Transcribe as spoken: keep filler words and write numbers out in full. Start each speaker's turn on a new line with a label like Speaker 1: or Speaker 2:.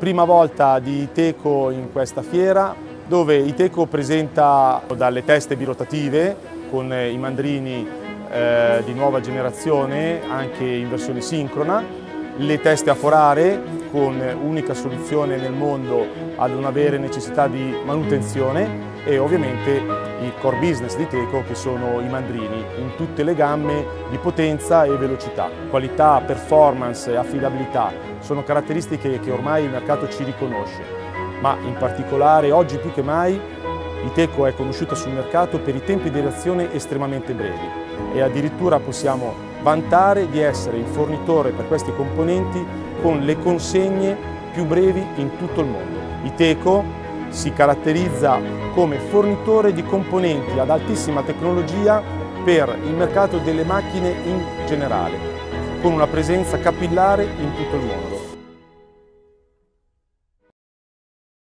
Speaker 1: prima volta di Iveco in questa fiera, dove Iveco presenta dalle teste birotative con i mandrini eh, di nuova generazione, anche in versione sincrona, le teste a forare con unica soluzione nel mondo ad non avere necessità di manutenzione, e ovviamente il core business di Iveco, che sono i mandrini in tutte le gamme di potenza e velocità. Qualità, performance e affidabilità sono caratteristiche che ormai il mercato ci riconosce, ma in particolare oggi più che mai Iveco è conosciuta sul mercato per i tempi di reazione estremamente brevi, e addirittura possiamo vantare di essere il fornitore per questi componenti con le consegne più brevi in tutto il mondo. Iveco si caratterizza come fornitore di componenti ad altissima tecnologia per il mercato delle macchine in generale, con una presenza capillare in tutto il mondo.